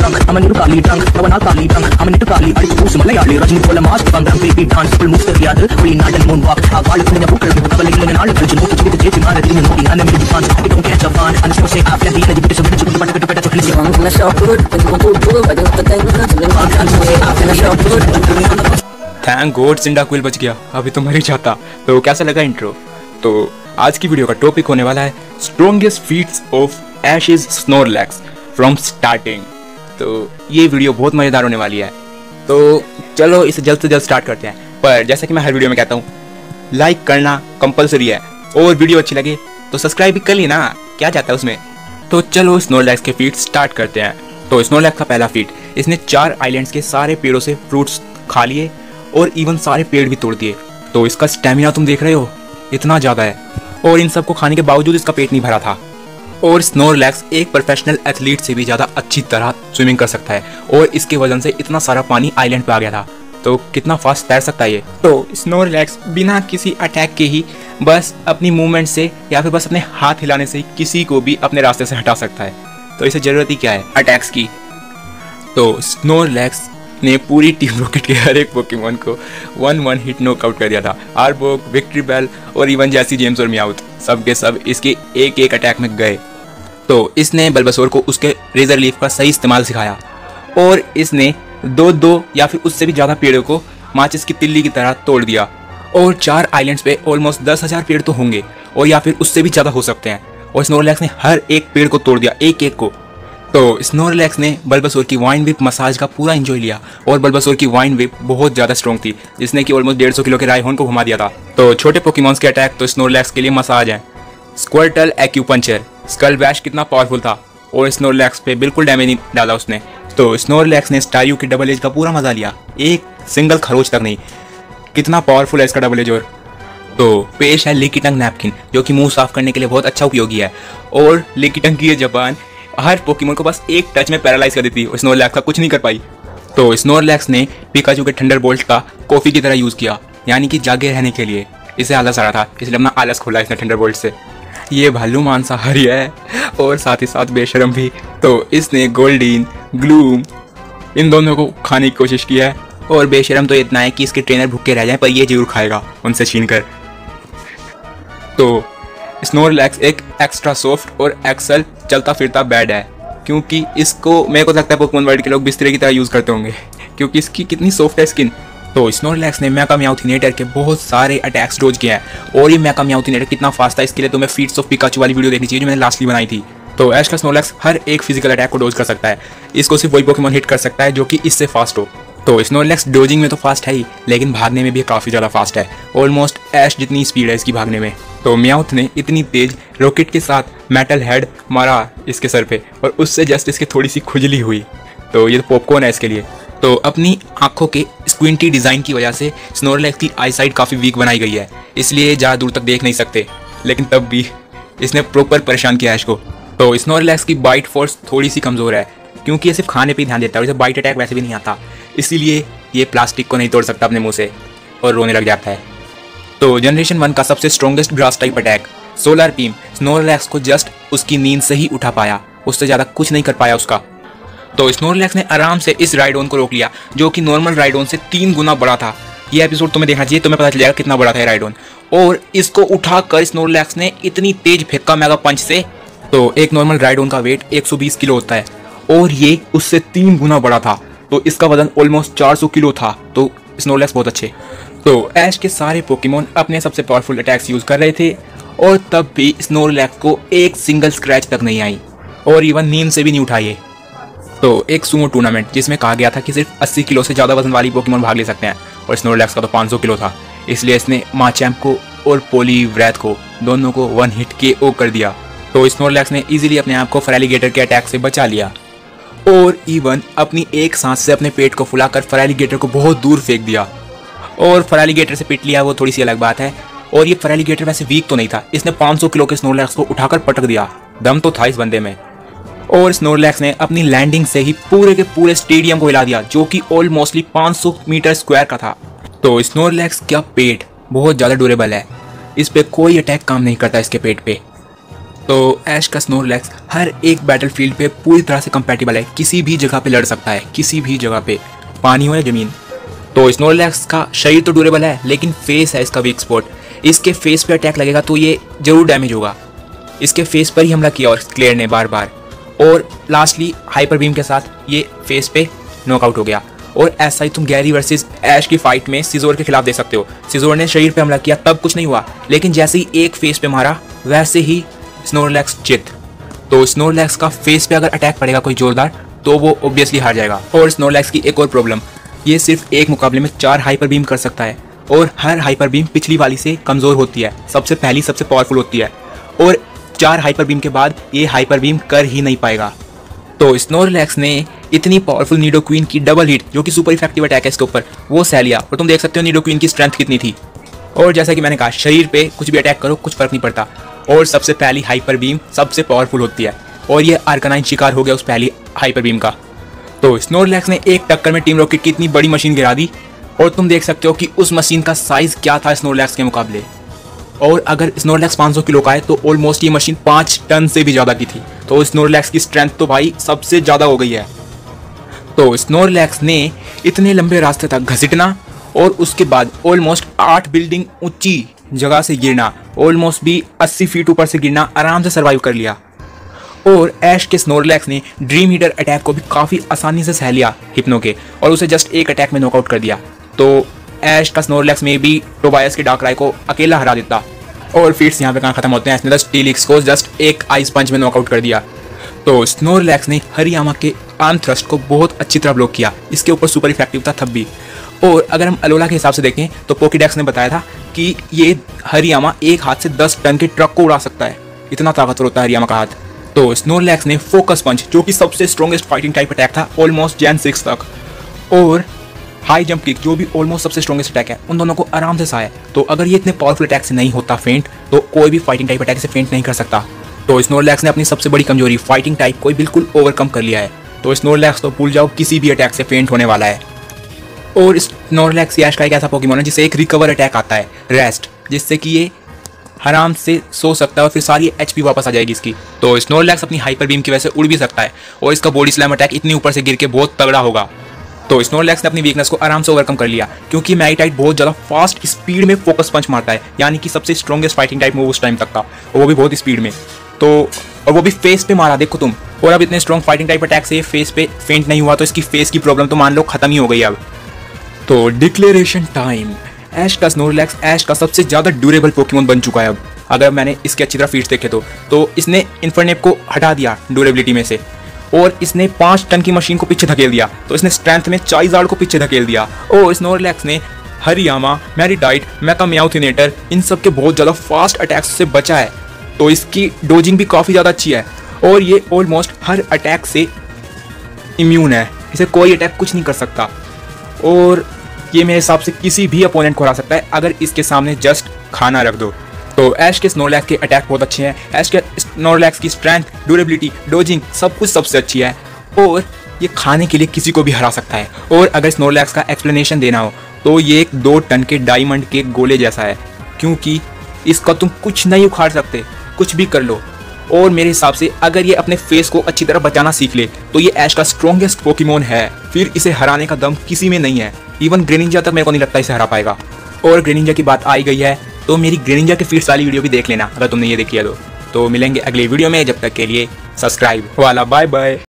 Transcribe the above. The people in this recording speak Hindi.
drunk, I'm a little kali drunk, no one kali drunk, I'm a little kali, I push Malayali, Rajni Pola mask, bang bang, baby dance, full moves the theater, we not and moonwalk, I call it in the book, I'm a little in all the culture, book to the JP, I'm a little in the and I'm fans, we don't catch a fan, and so say after the education, but you better to listen. I'm gonna shout good, when you go to I don't think thank god सिंडाकुल बच गया, अभी तो मर ही जाता। तो कैसा लगा इंट्रो? तो आज की वीडियो का टॉपिक होने वाला है strongest feats of Ash's Snorlax from starting. तो ये वीडियो बहुत मज़ेदार होने वाली है, तो चलो इसे जल्द से जल्द स्टार्ट करते हैं। पर जैसा कि मैं हर वीडियो में कहता हूँ, लाइक करना कंपलसरी है और वीडियो अच्छी लगे तो सब्सक्राइब भी कर लेना, क्या जाता है उसमें। तो चलो स्नोरलैक्स के फीट स्टार्ट करते हैं। तो स्नोरलैक्स का पहला फीट, इसने 4 आइलैंड्स के सारे पेड़ों से फ्रूट्स खा लिए और इवन सारे पेड़ भी तोड़ दिए। तो इसका स्टेमिना तुम देख रहे हो, इतना ज़्यादा है, और इन सबको खाने के बावजूद इसका पेट नहीं भरा था। और स्नोरलैक्स एक प्रोफेशनल एथलीट से भी ज़्यादा अच्छी तरह स्विमिंग कर सकता है, और इसके वजन से इतना सारा पानी आइलैंड पे आ गया था। तो कितना फास्ट तैर सकता है ये। तो स्नोरलैक्स बिना किसी अटैक के ही बस अपनी मूवमेंट से या फिर बस अपने हाथ हिलाने से किसी को भी अपने रास्ते से हटा सकता है। तो इसे ज़रूरत ही क्या है अटैक्स की। तो स्नोरलैक्स ने पूरी टीम रॉकेट के हर एक पोकेमॉन को 1-1 हिट नॉकआउट कर दिया था। आर्बोक, विक्ट्री बेल और इवन जैसी जेम्स और म्याउथ सब के सब इसके एक अटैक में गए। तो इसने बल्बासोर को उसके रेजर लीफ का सही इस्तेमाल सिखाया, और इसने 2 या फिर उससे भी ज़्यादा पेड़ों को माचिस की तिल्ली की तरह तोड़ दिया। और 4 आइलैंड्स पे ऑलमोस्ट 10,000 पेड़ तो होंगे, और या फिर उससे भी ज़्यादा हो सकते हैं। और स्नोरलैक्स ने हर एक पेड़ को तोड़ दिया, एक को। तो स्नोरलैक्स ने बल्बासोर की वाइन विप मसाज का पूरा एंजॉय लिया, और बल्बासोर की वाइन विप बहुत ज़्यादा स्ट्रॉन्ग थी, जिसने कि ऑलमोस्ट 150 किलो के राइहोन को घुमा दिया था। तो छोटे पोकेमॉन्स के अटैक तो स्नोरलैक्स के लिए मसाज हैं। स्क्वर्टल एक्यूपंचर, स्कल बैश कितना पावरफुल था, और स्नोरलैक्स पे बिल्कुल डैमेज नहीं डाला उसने। तो स्नोरलैक्स ने स्टार्यू की डबल एज का पूरा मजा लिया, एक सिंगल खरोच तक नहीं। कितना पावरफुल है इसका डबल एज। और तो पेश है लिकीटंग नैपकिन, जो कि मुंह साफ करने के लिए बहुत अच्छा उपयोगी है। और लिकीटंग की ये जबान हर पोकेमॉन को बस एक टच में पैरालाइज कर देती, और स्नोरलैक्स का कुछ नहीं कर पाई। तो स्नोरलैक्स ने पिकाचू के थंडरबोल्ट का कॉफी की तरह यूज़ किया, यानी कि जागे रहने के लिए। इसे आलस आ रहा था, इसलिए अपना आलस खोला इसने थंडरबोल्ट से। ये भालू मांसाहारी है और साथ ही साथ बेशरम भी। तो इसने गोल्डीन, ग्लूम इन दोनों को खाने की कोशिश की है, और बेशरम तो इतना है कि इसके ट्रेनर भूखे रह जाएं, पर ये जरूर खाएगा उनसे छीन कर। तो स्नोरलैक्स एक एक्स्ट्रा सॉफ्ट और एक्सल चलता फिरता बैड है, क्योंकि इसको मेरे को लगता है पोकेमॉन वर्ल्ड के लोग बिस्तरे की तरह यूज़ करते होंगे, क्योंकि इसकी कितनी सॉफ्ट है स्किन। तो स्नोरलैक्स ने मेका म्याउथिनेटर के बहुत सारे अटैक्स डोज किया है, और ये मेका म्याउथिनेटर कितना फास्ट था इसके लिए तो मैं फीट्स ऑफ पिकाचू वाली वीडियो देखनी चाहिए जो मैंने लास्टली बनाई थी। तो ऐश का स्नोरलैक्स हर एक फिजिकल अटैक को डोज कर सकता है, इसको सिर्फ वही पोकेमॉन हिट कर सकता है जो कि इससे फास्ट हो। तो स्नोरलैक्स डोजिंग में तो फास्ट है ही, लेकिन भागने में भी काफ़ी ज़्यादा फास्ट है, ऑलमोस्ट ऐश जितनी स्पीड है इसकी भागने में। तो म्याउथ ने इतनी तेज रॉकेट के साथ मेटल हेड मारा इसके सर पे, और उससे जस्ट इसकी थोड़ी सी खुजली हुई। तो ये तो पॉपकॉर्न है इसके लिए। तो अपनी आंखों के स्क्विंटी डिज़ाइन की वजह से स्नोरलैक्स की आई साइट काफ़ी वीक बनाई गई है, इसलिए ज़्यादा दूर तक देख नहीं सकते, लेकिन तब भी इसने प्रॉपर परेशान किया ऐश को। तो स्नोरलैक्स की बाइट फोर्स थोड़ी सी कमज़ोर है, क्योंकि ये सिर्फ खाने पे ध्यान देता है, और इसे बाइट अटैक वैसे भी नहीं आता, इसीलिए ये प्लास्टिक को नहीं तोड़ सकता अपने मुंह से और रोने लग जाता है। तो जनरेशन 1 का सबसे strongest grass type attack solar beam Snorlax को जस्ट उसकी नींद से ही उठा पाया, उससे ज़्यादा कुछ नहीं कर पाया उसका। तो स्नोरलैक्स ने आराम से इस राइडोन को रोक लिया, जो कि नॉर्मल राइडोन से 3 गुना बड़ा था। ये एपिसोड तुम्हें देखना चाहिए, तुम्हें पता चल जाएगा कितना बड़ा था ये राइडोन। और इसको उठाकर स्नोरलैक्स ने इतनी तेज फेंका मेगा पंच से। तो एक नॉर्मल राइडोन का वेट 120 किलो होता है, और ये उससे 3 गुना बड़ा था, तो इसका वजन ऑलमोस्ट 400 किलो था। तो स्नोरलैक्स बहुत अच्छे। तो ऐश के सारे पोकेमॉन अपने सबसे पावरफुल अटैक्स यूज़ कर रहे थे, और तब भी स्नोरलैक्स को एक सिंगल स्क्रैच तक नहीं आई, और इवन नींद से भी नहीं उठाई। तो एक सुमो टूर्नामेंट जिसमें कहा गया था कि सिर्फ 80 किलो से ज़्यादा वजन वाली पोकेमॉन भाग ले सकते हैं, और स्नोरलैक्स का तो 500 किलो था, इसलिए इसने माचैम्प को और पोलीव्रैथ को दोनों को 1 हिट KO कर दिया। तो स्नोरलैक्स ने इजीली अपने आप को फरैलीगेटर के अटैक से बचा लिया, और इवन अपनी एक सांस से अपने पेट को फुलाकर फरैलीगेटर को बहुत दूर फेंक दिया। और फरैलीगेटर से पिट लिया वो थोड़ी सी अलग बात है, और ये फरैलीगेटर वैसे वीक तो नहीं था, इसने 500 किलो के स्नोरलैक्स को उठाकर पटक दिया, दम तो था इस बंदे में। और स्नोरलैक्स ने अपनी लैंडिंग से ही पूरे के पूरे स्टेडियम को हिला दिया, जो कि ऑलमोस्टली 500 मीटर स्क्वायर का था। तो स्नोरलैक्स का पेट बहुत ज़्यादा ड्यूरेबल है, इस पे कोई अटैक काम नहीं करता इसके पेट पे। तो ऐश का स्नोरलैक्स हर एक बैटलफील्ड पे पूरी तरह से कंपैटिबल है, किसी भी जगह पे लड़ सकता है, किसी भी जगह पे, पानी हो या ज़मीन। तो स्नोरलैक्स का शरीर तो ड्यूरेबल है, लेकिन फेस है इसका वीक स्पॉट। इसके फेस पे अटैक लगेगा तो ये जरूर डैमेज होगा। इसके फेस पर ही हमला किया और क्लेयर ने बार बार, और लास्टली हाइपर बीम के साथ ये फेस पे नॉकआउट हो गया। और ऐसा ही तुम गैरी वर्सेस ऐश की फाइट में सिजोर के खिलाफ दे सकते हो। सिजोर ने शरीर पे हमला किया तब कुछ नहीं हुआ, लेकिन जैसे ही एक फेस पे मारा वैसे ही स्नोरलैक्स चित। तो स्नोरलैक्स का फेस पे अगर अटैक पड़ेगा कोई जोरदार तो वो ऑब्वियसली हार जाएगा। और स्नोरलैक्स की एक और प्रॉब्लम, ये सिर्फ एक मुकाबले में 4 हाइपर बीम कर सकता है, और हर हाइपर बीम पिछली वाली से कमज़ोर होती है, सबसे पहली सबसे पावरफुल होती है, और 4 हाइपर बीम के बाद ये हाइपर बीम कर ही नहीं पाएगा। तो स्नोरलैक्स ने इतनी पावरफुल निडोक्वीन की डबल हिट, जो कि सुपर इफेक्टिव अटैक है इसके ऊपर, वो सह लिया। और तुम देख सकते हो निडोक्वीन की स्ट्रेंथ कितनी थी। और जैसा कि मैंने कहा, शरीर पे कुछ भी अटैक करो कुछ फर्क नहीं पड़ता, और सबसे पहली हाइपर बीम सबसे पावरफुल होती है, और ये आर्कानाइन शिकार हो गया उस पहली हाइपर बीम का। तो स्नोरलैक्स ने एक टक्कर में टीम रॉकेट की इतनी बड़ी मशीन गिरा दी, और तुम देख सकते हो कि उस मशीन का साइज क्या था स्नोरलैक्स के मुकाबले। और अगर स्नोरलैक्स 500 किलो का है तो ऑलमोस्ट ये मशीन 5 टन से भी ज़्यादा की थी। तो स्नोरलैक्स की स्ट्रेंथ तो भाई सबसे ज़्यादा हो गई है। तो स्नोरलैक्स ने इतने लंबे रास्ते तक घसीटना, और उसके बाद ऑलमोस्ट 8 बिल्डिंग ऊंची जगह से गिरना, ऑलमोस्ट भी 80 फीट ऊपर से गिरना आराम से सर्वाइव कर लिया। और ऐश के स्नोरलैक्स ने ड्रीम हीटर अटैक को भी काफ़ी आसानी से सह लिया हिप्नो के, और उसे जस्ट एक अटैक में नॉकआउट कर दिया। तो ऐश का स्नोरलैक्स में भी टोबायस के डार्कराय को अकेला हरा देता। और फीट्स यहाँ पे कहाँ खत्म होते हैं, इसने जस्ट टीलिक्स को जस्ट एक आइस पंच में नॉकआउट कर दिया। तो स्नोरलैक्स ने हरियामा के आर्म थ्रस्ट को बहुत अच्छी तरह ब्लॉक किया, इसके ऊपर सुपर इफेक्टिव था तब भी। और अगर हम अलोला के हिसाब से देखें तो पोकीडेक्स ने बताया था कि ये हरियामा एक हाथ से 10 टन के ट्रक को उड़ा सकता है, इतना ताकतवर होता है हरियामा का हाथ। तो स्नोरलैक्स ने फोकस पंच, जो कि सबसे स्ट्रॉन्गेस्ट फाइटिंग टाइप अटैक था ऑलमोस्ट जैन 6 तक, और हाई जंप किक, जो भी ऑलमोस्ट सबसे स्ट्रॉन्गेस्ट अटैक है, उन दोनों को आराम से सहाय। तो अगर ये इतने पावरफुल अटैक से नहीं होता फेंट, तो कोई भी फाइटिंग टाइप अटैक से फेंट नहीं कर सकता। तो स्नोरलैक्स ने अपनी सबसे बड़ी कमजोरी फाइटिंग टाइप को बिल्कुल ओवरकम कर लिया है। तो स्नोरलैक्स तो भूल जाओ किसी भी अटैक से फेंट होने वाला है। और स्नोरलैक्स ऐश का एक ऐसा पोकेमॉन है जिससे एक रिकवर अटैक आता है, रेस्ट, जिससे कि ये आराम से सो सकता है और फिर सारी एचपी वापस आ जाएगी इसकी। तो स्नोरलैक्स अपनी हाइपर बीम की वजह से उड़ भी सकता है, और इसका बॉडी स्लैम अटैक इतनी ऊपर से गिर के बहुत तगड़ा होगा। तो स्नोरलैक्स ने अपनी वीकनेस को आराम से ओवरकम कर लिया, क्योंकि मैग्नेटाइट बहुत ज़्यादा फास्ट स्पीड में फोकस पंच मारता है, यानी कि सबसे स्ट्रॉन्गेस्ट फाइटिंग टाइप मूव उस टाइम तक था, और वो भी बहुत स्पीड में। तो और वो भी फेस पे मारा, देखो तुम। और अब इतने स्ट्रॉन्ग फाइटिंग टाइप अटैक से फेस पे फेंट नहीं हुआ, तो इसकी फेस की प्रॉब्लम तो मान लो खत्म ही हो गई अब। तो डिक्लेरेशन टाइम। ऐश का स्नोरलैक्स ऐश का सबसे ज़्यादा ड्यूरेबल पोकेमॉन बन चुका है अब। अगर मैंने इसके अच्छी तरह फीट्स देखे तो इसने इन्फरनेप को हटा दिया ड्यूरेबिलिटी में से, और इसने 5 टन की मशीन को पीछे धकेल दिया। तो इसने स्ट्रेंथ में चाइजार्ड को पीछे धकेल दिया। और स्नोरलैक्स ने हरियामा, मैरिडाइट, मेकाम्याउथिनेटर, इन सब के बहुत ज़्यादा फास्ट अटैक्स से बचा है। तो इसकी डोजिंग भी काफ़ी ज़्यादा अच्छी है, और ये ऑलमोस्ट हर अटैक से इम्यून है, इसे कोई अटैक कुछ नहीं कर सकता। और ये मेरे हिसाब से किसी भी अपोनेंट को हरा सकता है अगर इसके सामने जस्ट खाना रख दो। तो ऐश के स्नोरलैक्स के अटैक बहुत अच्छे हैं। ऐश के स्नोरलैक्स की स्ट्रेंथ, ड्यूरेबिलिटी, डोजिंग सब कुछ सबसे अच्छी है, और ये खाने के लिए किसी को भी हरा सकता है। और अगर स्नोरलैक्स का एक्सप्लेनेशन देना हो तो ये एक 2 टन के डायमंड के गोले जैसा है, क्योंकि इसका तुम कुछ नहीं उखाड़ सकते, कुछ भी कर लो। और मेरे हिसाब से अगर ये अपने फेस को अच्छी तरह बचाना सीख ले तो ये ऐश का स्ट्रॉन्गेस्ट पोकेमॉन है, फिर इसे हराने का दम किसी में नहीं है। इवन ग्रेनिंजा तक मेरे को नहीं लगता इसे हरा पाएगा। और ग्रेनिंजा की बात आई गई है तो मेरी ग्रेनिंजा के फीट्स वाली वीडियो भी देख लेना अगर तुमने ये देखी है तो मिलेंगे अगली वीडियो में, जब तक के लिए सब्सक्राइब वाला बाय बाय।